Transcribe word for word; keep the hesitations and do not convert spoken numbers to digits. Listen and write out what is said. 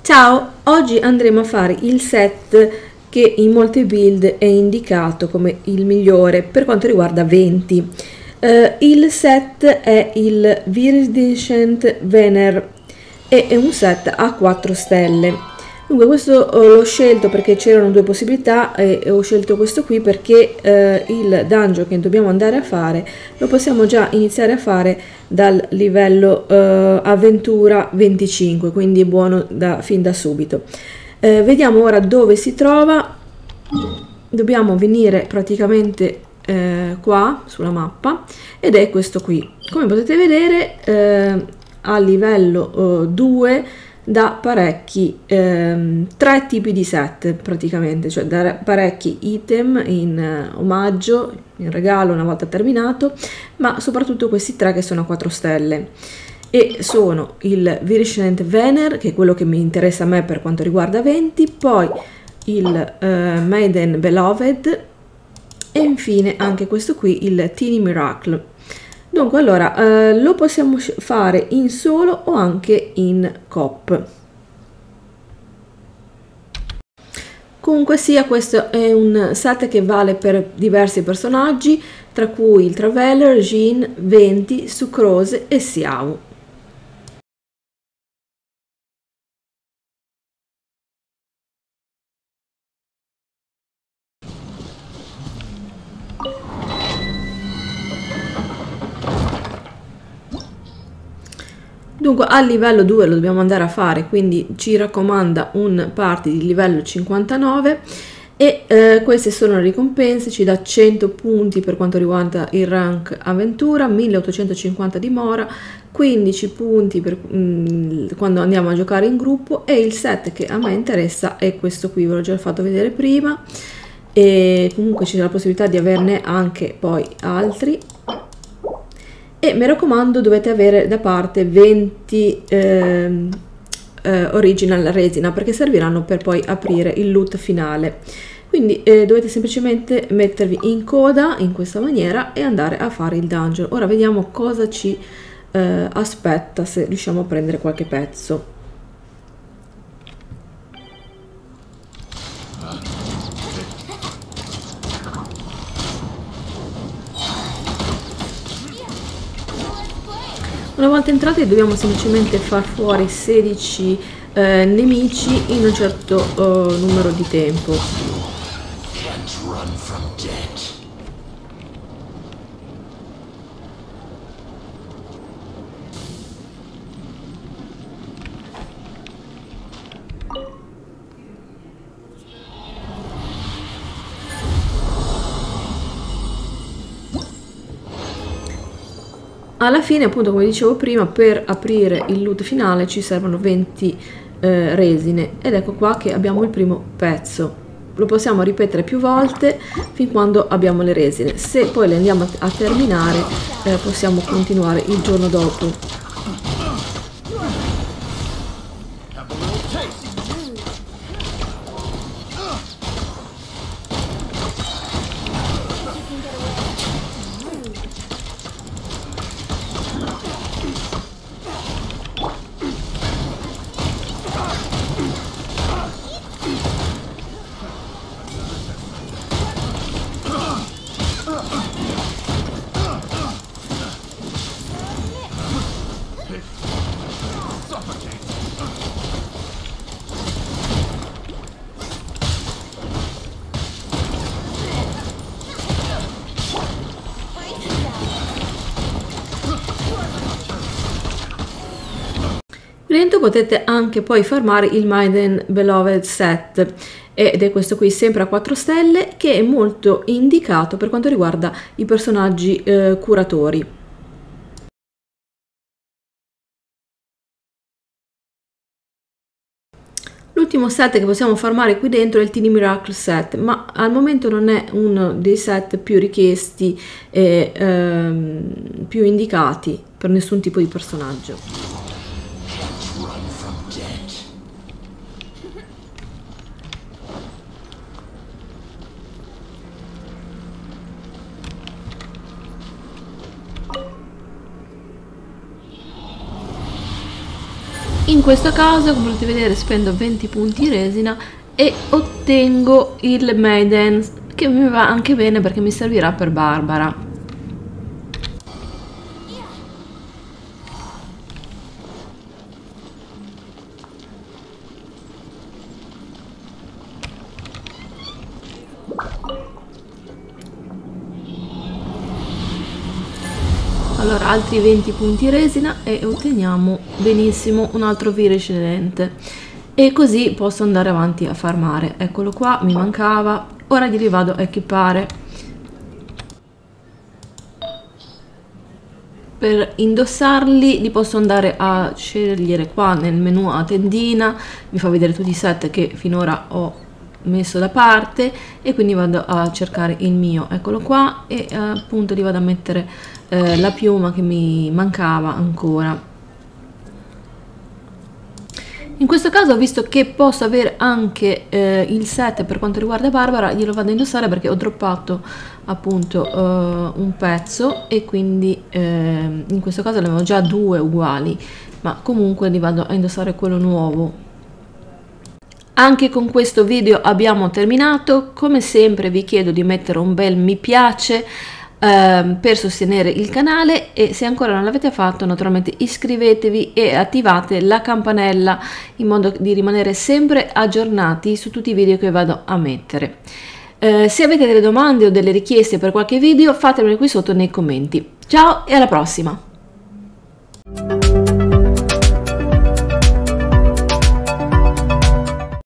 Ciao, oggi andremo a fare il set che in molte build è indicato come il migliore per quanto riguarda venti. Uh, il set è il Viridescent Vener e è un set a quattro stelle. Dunque questo uh, l'ho scelto perché c'erano due possibilità e, e ho scelto questo qui perché uh, il dungeon che dobbiamo andare a fare lo possiamo già iniziare a fare dal livello uh, avventura venticinque, quindi è buono da, fin da subito. Uh, vediamo ora dove si trova. Dobbiamo venire praticamente uh, qua sulla mappa ed è questo qui. Come potete vedere uh, a livello uh, due da parecchi ehm, tre tipi di set praticamente, cioè da parecchi item in eh, omaggio, in regalo una volta terminato, ma soprattutto questi tre che sono a quattro stelle e sono il Viridescent Vener, che è quello che mi interessa a me per quanto riguarda venti, poi il eh, Maiden Beloved e infine anche questo qui, il Tiny Miracle. Dunque allora eh, lo possiamo fare in solo o anche in coop. Comunque sia, questo è un set che vale per diversi personaggi, tra cui il Traveler, Jin, venti, Sucrose e Xiao. Dunque al livello due lo dobbiamo andare a fare, quindi ci raccomanda un party di livello cinquantanove e eh, queste sono le ricompense. Ci dà cento punti per quanto riguarda il rank avventura, milleottocentocinquanta di mora, quindici punti per, mh, quando andiamo a giocare in gruppo, e il set che a me interessa è questo qui, ve l'ho già fatto vedere prima, e comunque c'è la possibilità di averne anche poi altri. E mi raccomando, dovete avere da parte venti eh, eh, original resina, perché serviranno per poi aprire il loot finale. Quindi eh, dovete semplicemente mettervi in coda in questa maniera e andare a fare il dungeon. Ora vediamo cosa ci eh, aspetta, se riusciamo a prendere qualche pezzo. Una volta entrati dobbiamo semplicemente far fuori sedici eh, nemici in un certo eh, numero di tempo. Alla fine, appunto, come dicevo prima, per aprire il loot finale ci servono venti eh, resine, ed ecco qua che abbiamo il primo pezzo. Lo possiamo ripetere più volte fin quando abbiamo le resine. Se poi le andiamo a, a terminare eh, possiamo continuare il giorno dopo. Dentro potete anche poi farmare il Maiden Beloved set, ed è questo qui sempre a quattro stelle, che è molto indicato per quanto riguarda i personaggi eh, curatori. L'ultimo set che possiamo farmare qui dentro è il Tiny Miracle set, ma al momento non è uno dei set più richiesti e ehm, più indicati per nessun tipo di personaggio. In questo caso, come potete vedere, spendo venti punti resina e ottengo il Maiden, che mi va anche bene perché mi servirà per Barbara. Allora, altri venti punti resina e otteniamo benissimo un altro virescente, e così posso andare avanti a farmare. Eccolo qua, mi mancava, ora glieli vado a equipare. Per indossarli li posso andare a scegliere qua nel menu a tendina, mi fa vedere tutti i set che finora ho messo da parte, e quindi vado a cercare il mio, eccolo qua, e appunto li vado a mettere eh, la piuma che mi mancava ancora. In questo caso, visto che posso avere anche eh, il set per quanto riguarda Barbara, glielo vado a indossare perché ho droppato appunto eh, un pezzo, e quindi eh, in questo caso ne avevo già due uguali, ma comunque li vado a indossare quello nuovo. Anche con questo video abbiamo terminato. Come sempre vi chiedo di mettere un bel mi piace ehm, per sostenere il canale, e se ancora non l'avete fatto naturalmente iscrivetevi e attivate la campanella in modo di rimanere sempre aggiornati su tutti i video che vado a mettere. Eh, se avete delle domande o delle richieste per qualche video, fatemele qui sotto nei commenti. Ciao e alla prossima!